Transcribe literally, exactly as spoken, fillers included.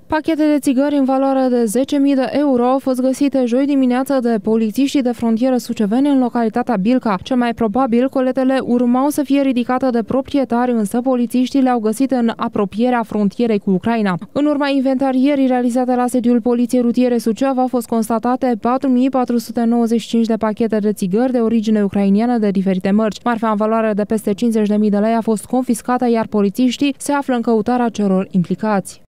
Pachete de țigări în valoare de zece mii de euro au fost găsite joi dimineață de polițiștii de frontieră suceveni în localitatea Bilca. Cel mai probabil, coletele urmau să fie ridicate de proprietari, însă polițiștii le-au găsit în apropierea frontierei cu Ucraina. În urma inventarierii realizate la sediul Poliției Rutiere Suceava, au fost constatate patru mii patru sute nouăzeci și cinci de pachete de țigări de origine ucrainiană de diferite mărci. Marfa în valoare de peste cincizeci de mii de lei a fost confiscată, iar polițiștii se află în căutarea celor implicați.